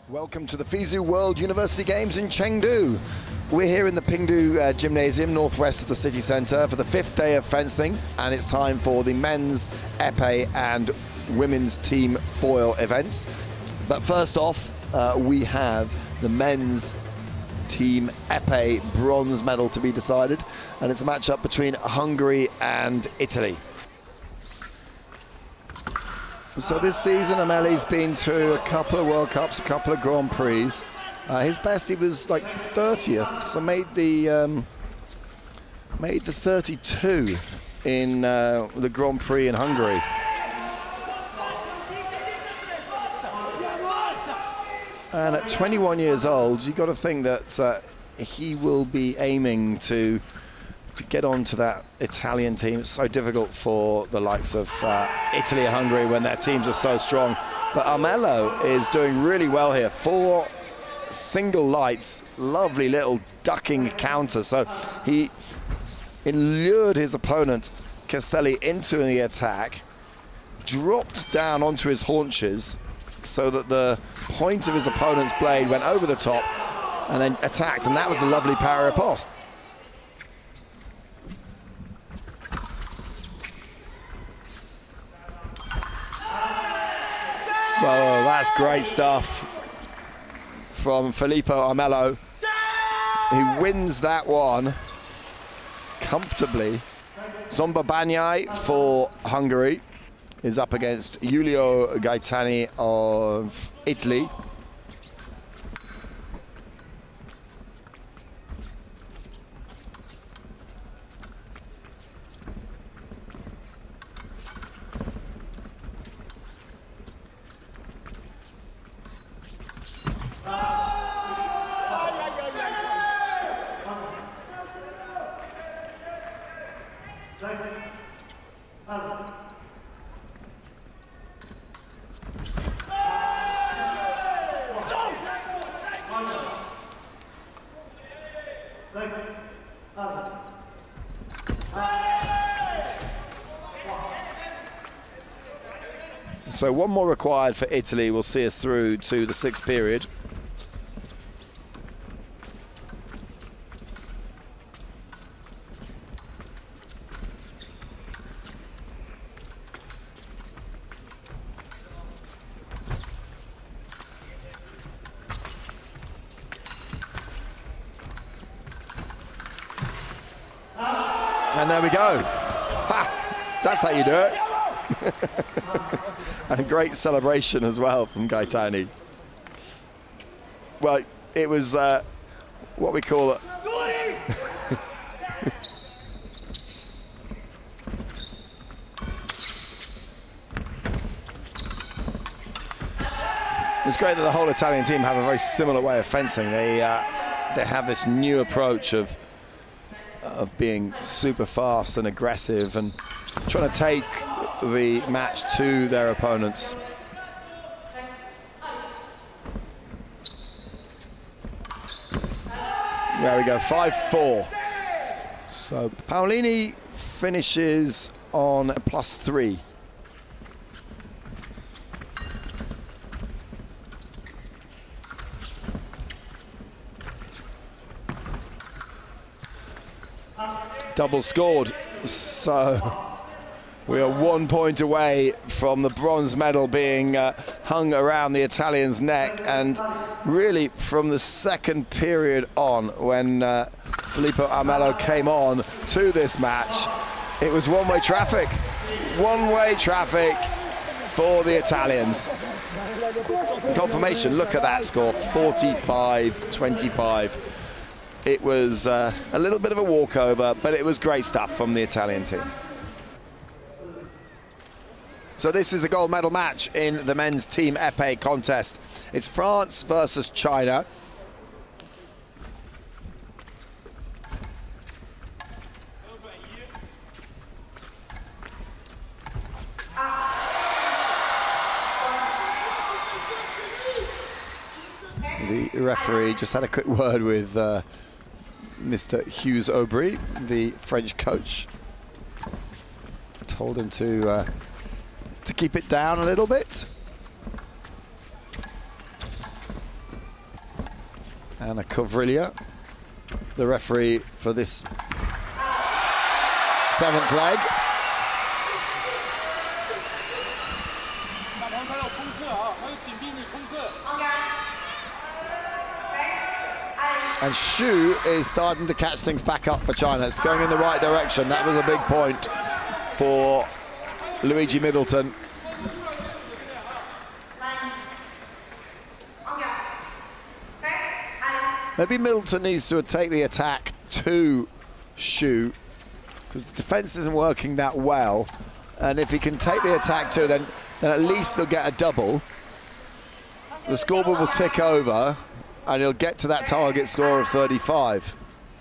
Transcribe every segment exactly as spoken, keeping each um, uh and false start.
Welcome to the FISU World University Games in Chengdu. We're here in the Pingdu uh, Gymnasium, northwest of the city centre, for the fifth day of fencing, and it's time for the men's épée and women's team foil events. But first off, uh, we have the men's team épée bronze medal to be decided, and it's a matchup between Hungary and Italy. So this season, Ameli's been to a couple of World Cups, a couple of Grand Prix. Uh, his best, he was like thirtieth, so made the um, made the thirty-two in uh, the Grand Prix in Hungary. And at twenty-one years old, you've got to think that uh, he will be aiming to to get onto that Italian team. It's so difficult for the likes of uh, Italy and Hungary when their teams are so strong. But Armello is doing really well here. Four single lights, lovely little ducking counter. So he lured his opponent, Castelli, into the attack, dropped down onto his haunches so that the point of his opponent's blade went over the top and then attacked, and that was a lovely parry riposte. Well, that's great stuff from Filippo Armello, who wins that one comfortably. Zomba Banyai for Hungary is up against Giulio Gaetani of Italy. So one more required for Italy will see us through to the sixth period. And there we go. Ha! That's how you do it. And a great celebration as well from Gaetani. Well, it was uh, what we call it. It's great that the whole Italian team have a very similar way of fencing. They uh, they have this new approach of of being super fast and aggressive and trying to take the match to their opponents. There we go, five four. So Paolini finishes on plus three. Double scored, so we are one point away from the bronze medal being uh, hung around the Italian's neck, and really from the second period on, when uh, Filippo Armello came on to this match, it was one-way traffic, one-way traffic for the Italians. Confirmation, look at that score, forty-five twenty-five. It was uh, a little bit of a walkover, but it was great stuff from the Italian team. So this is the gold medal match in the men's team épée contest. It's France versus China. The referee just had a quick word with uh, Mister Hugues Aubry, the French coach. Told him to uh, to keep it down a little bit. Anna Kovrilia, the referee for this seventh leg. And Xu is starting to catch things back up for China. It's going in the right direction. That was a big point for Luigi Middleton. Maybe Middleton needs to take the attack to Xu, because the defense isn't working that well. And if he can take the attack to, then, then at least he'll get a double. The scoreboard will tick over, and he'll get to that target score of thirty-five.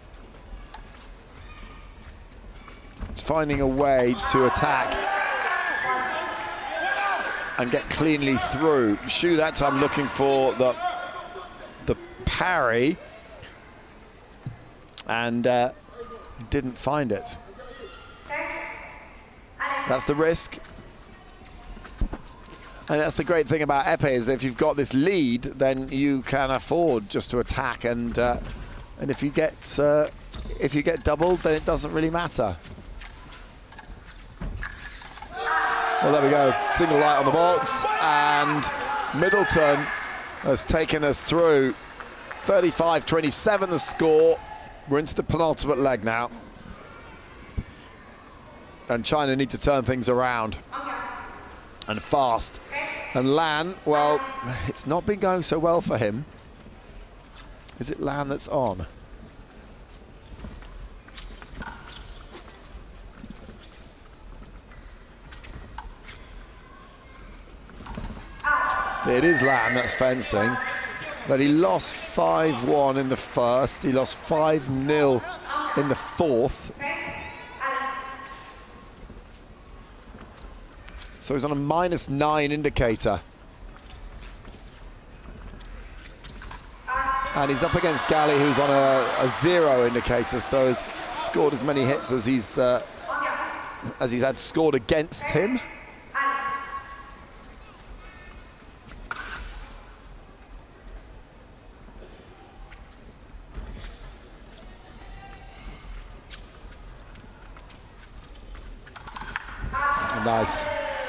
It's finding a way to attack and get cleanly through. Xu that time looking for the, the parry, and uh, didn't find it. That's the risk. And that's the great thing about épée, is if you've got this lead, then you can afford just to attack, and uh, and if you get uh, if you get doubled, then it doesn't really matter. Well, there we go, single light on the box, and Middleton has taken us through. thirty-five twenty-seven the score. We're into the penultimate leg now, and China need to turn things around. And fast. And Lan, well, it's not been going so well for him. Is it Lan that's on? It is Lan that's fencing, but he lost five one in the first. He lost five nil in the fourth. So he's on a minus nine indicator. And he's up against Gali, who's on a, a zero indicator, so has scored as many hits as he's uh, as he's had scored against him. Nice.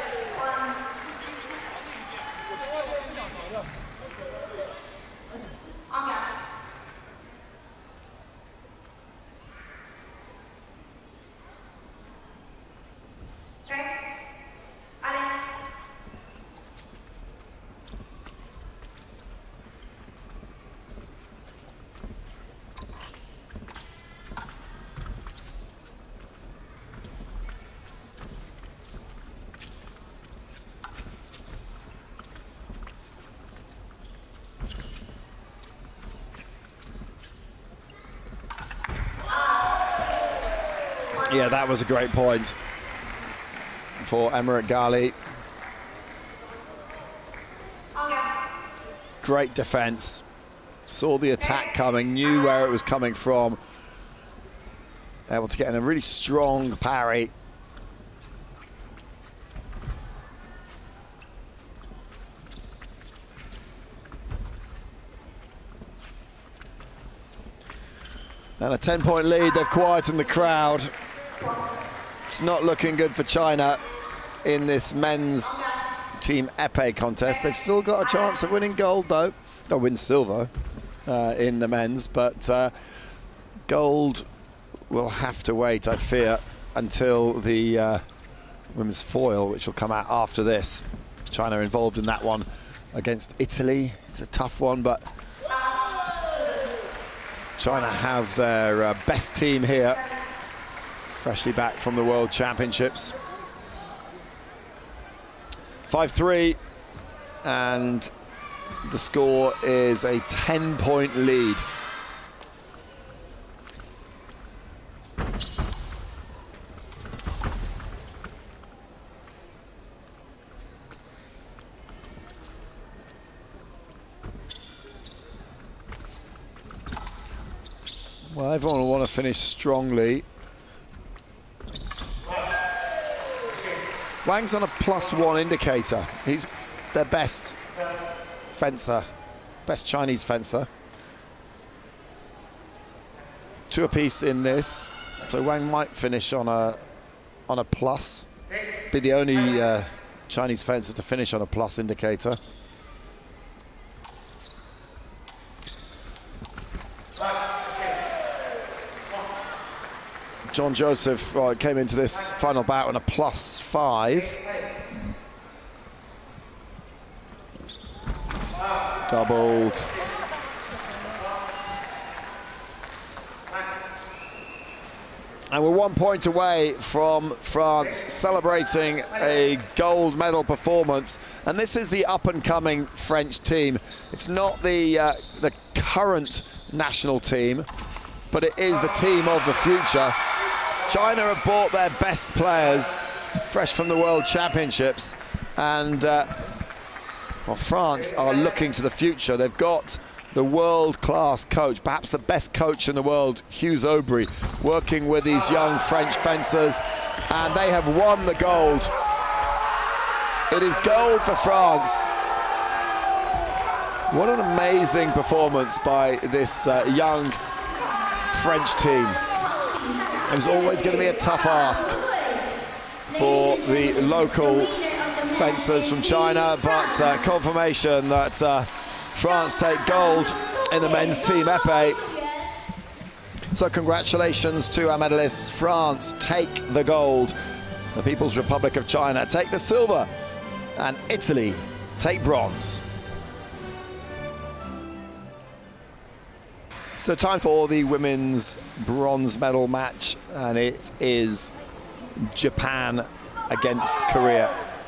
Yeah, that was a great point for Emmerich Gali. Great defense. Saw the attack coming, knew where it was coming from. Able to get in a really strong parry. And a ten point lead, they've quietened the crowd. It's not looking good for China in this men's team épée contest. They've still got a chance of winning gold, though. They'll win silver uh, in the men's, but uh, gold will have to wait, I fear, until the uh, women's foil, which will come out after this. China involved in that one against Italy. It's a tough one, but China have their uh, best team here, freshly back from the World Championships. five three, and the score is a ten point lead. Well, everyone will want to finish strongly. Wang's on a plus one indicator. He's their best fencer, best Chinese fencer. two apiece in this, so Wang might finish on a on a plus. Be the only uh, Chinese fencer to finish on a plus indicator. John Joseph uh, came into this final bout on a plus five. Doubled. And we're one point away from France celebrating a gold medal performance. And this is the up-and-coming French team. It's not the, uh, the current national team, but it is the team of the future. China have bought their best players fresh from the World Championships. And uh, well, France are looking to the future. They've got the world-class coach, perhaps the best coach in the world, Hughes Aubry, working with these young French fencers, and they have won the gold. It is gold for France. What an amazing performance by this uh, young French team. It was always going to be a tough ask for the local fencers from China, but uh, confirmation that uh, France take gold in the men's team épée. So congratulations to our medalists. France take the gold. The People's Republic of China take the silver. And Italy take bronze. So time for the women's bronze medal match. And it is Japan against Korea.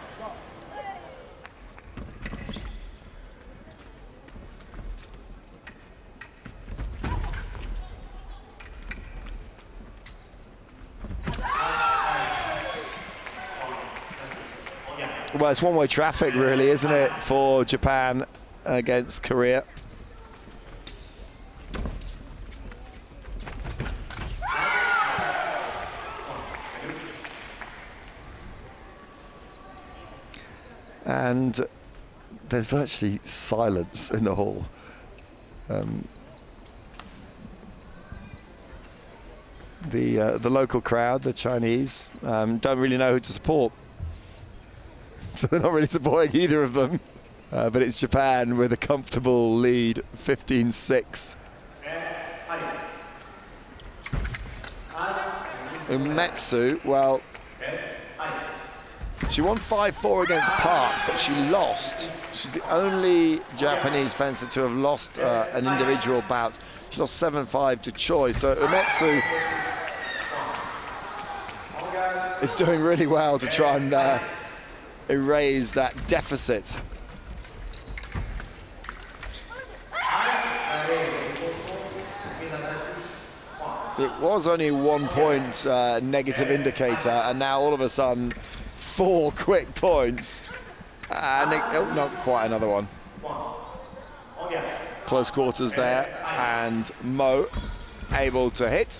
Well, it's one-way traffic, really, isn't it, for Japan against Korea? And there's virtually silence in the hall. Um, the uh, the local crowd, the Chinese, um, don't really know who to support. So they're not really supporting either of them. Uh, but it's Japan with a comfortable lead, fifteen six. Uematsu, well, she won five four against Park, but she lost. She's the only Japanese fencer to have lost uh, an individual bout. She lost seven five to Choi. So Uematsu is doing really well to try and uh, erase that deficit. It was only one point uh, negative indicator, and now all of a sudden four quick points. And it, oh, not quite another one. Close quarters there, and Mo able to hit.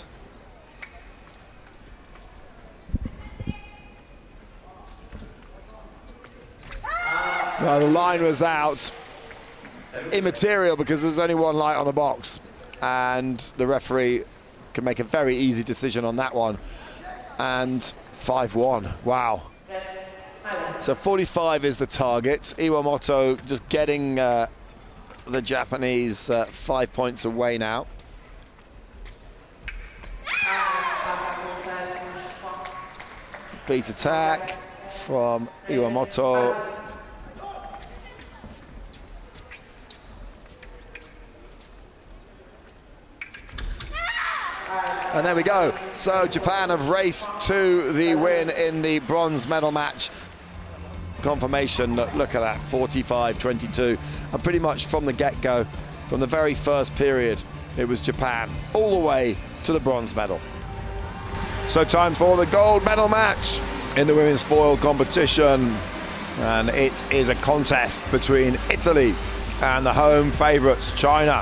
Well, the line was out. Immaterial because there's only one light on the box. And the referee can make a very easy decision on that one. And five one, wow. So forty-five is the target. Iwamoto just getting uh, the Japanese uh, five points away now. Beat attack from Iwamoto. And there we go. So Japan have raced to the win in the bronze medal match. Confirmation, look at that, forty-five twenty-two. And pretty much from the get-go, from the very first period, it was Japan all the way to the bronze medal. So time for the gold medal match in the women's foil competition. And it is a contest between Italy and the home favourites, China.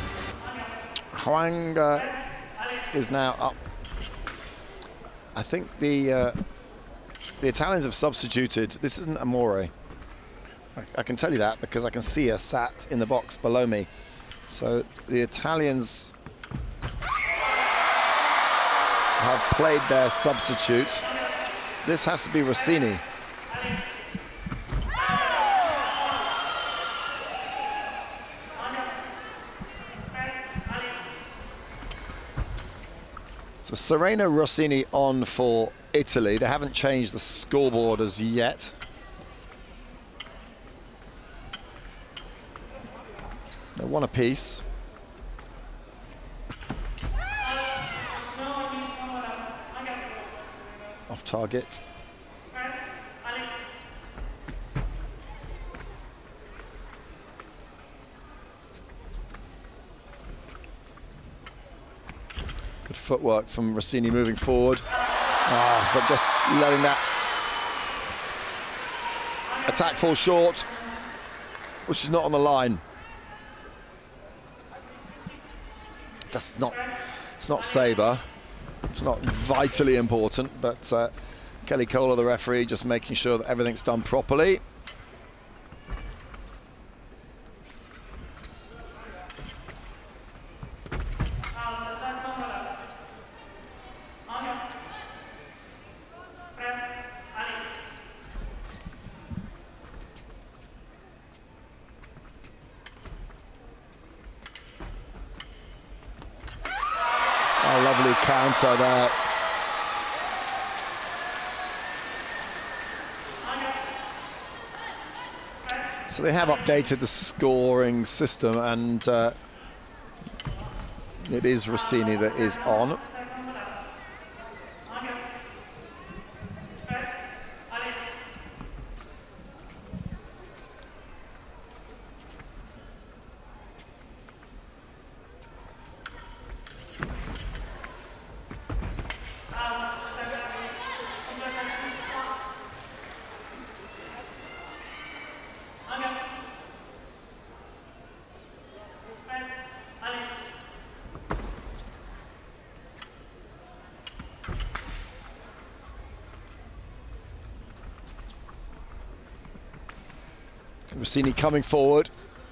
Huang uh, is now up. I think the uh, the Italians have substituted. This isn't Amore. I, I can tell you that because I can see her sat in the box below me. So the Italians have played their substitute. This has to be Rossini. So Serena Rossini on for Italy. They haven't changed the scoreboard as yet. They're one apiece. Off target. Good footwork from Rossini moving forward. Ah, but just letting that attack fall short, which is not on the line. That's not, it's not Sabre. It's not vitally important, but uh, Kelly Kohler, the referee, just making sure that everything's done properly. A lovely counter there. So they have updated the scoring system, and uh, it is Rossini that is on. Rossini coming forward.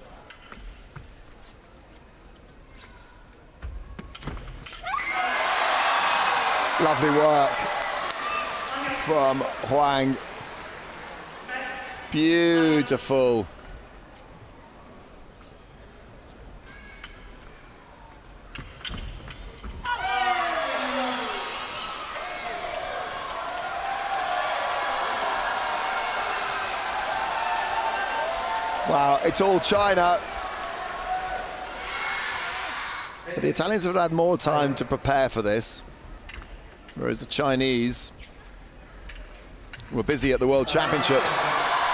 Lovely work from Huang. Beautiful. Wow, it's all China. But the Italians have had more time to prepare for this, whereas the Chinese were busy at the World Championships.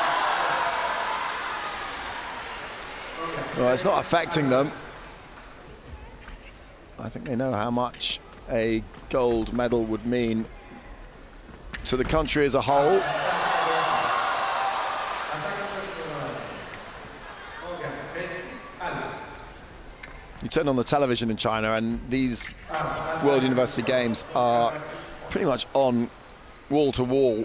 Well, it's not affecting them. I think they know how much a gold medal would mean to the country as a whole. You turn on the television in China and these World University Games are pretty much on wall to wall.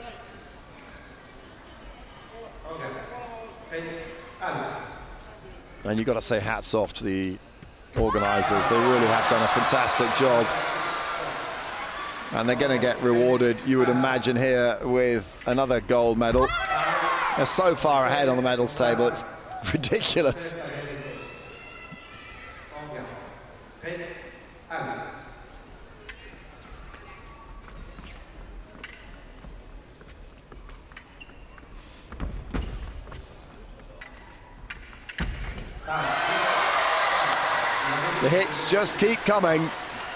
And you've got to say hats off to the organisers. They really have done a fantastic job. And they're going to get rewarded, you would imagine, here with another gold medal. They're so far ahead on the medals table, it's ridiculous. The hits just keep coming.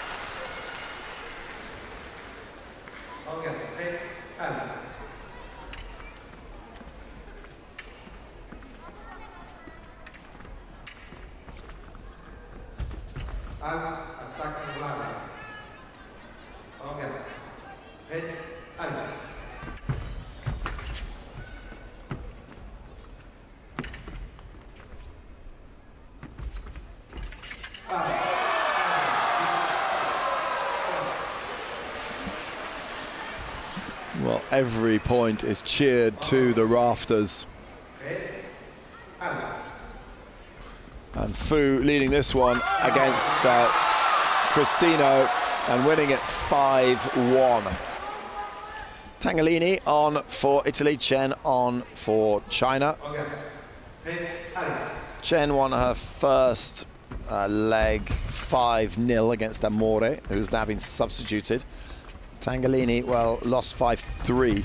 Well, every point is cheered to the rafters. And Fu leading this one against uh, Cristino. and winning it five one. Tangolini on for Italy, Chen on for China. Chen won her first uh, leg five nil against Amore, who's now been substituted. Tangolini, well, lost five three.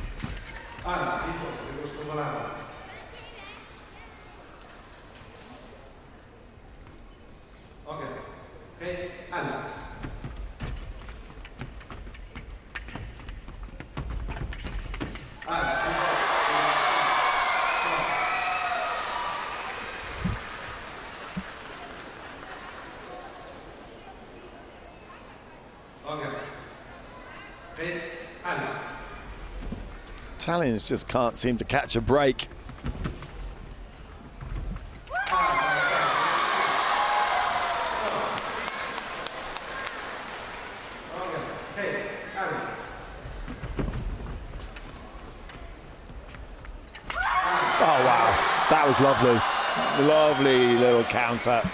Italians just can't seem to catch a break. Oh wow, that was lovely. Lovely little counter.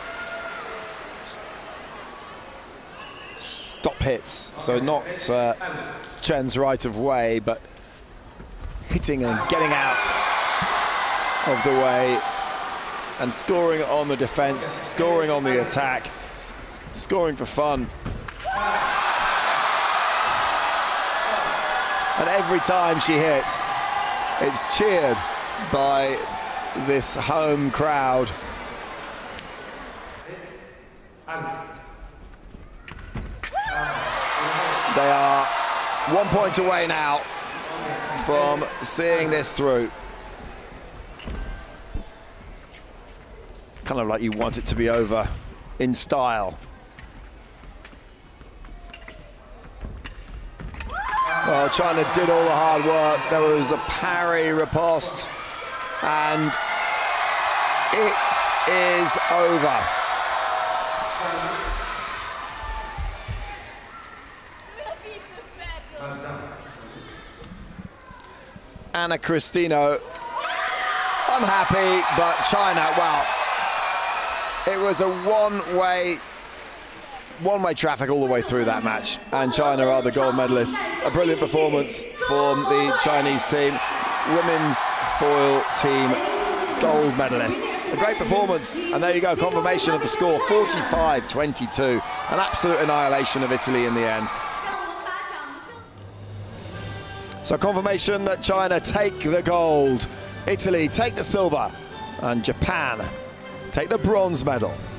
Stop hits, so not uh, Chen's right of way, but hitting and getting out of the way and scoring on the defense, scoring on the attack, scoring for fun. And every time she hits, it's cheered by this home crowd. They are one point away now from seeing this through. Kind of like you want it to be over in style. Well, China did all the hard work. There was a parry riposte, and it is over. Anna Cristino unhappy, but China, well, it was a one-way one-way traffic all the way through that match, and China are the gold medalists. A brilliant performance from the Chinese team, women's foil team gold medalists. A great performance, and there you go, confirmation of the score, forty-five twenty-two, an absolute annihilation of Italy in the end. So confirmation that China take the gold, Italy take the silver, and Japan take the bronze medal.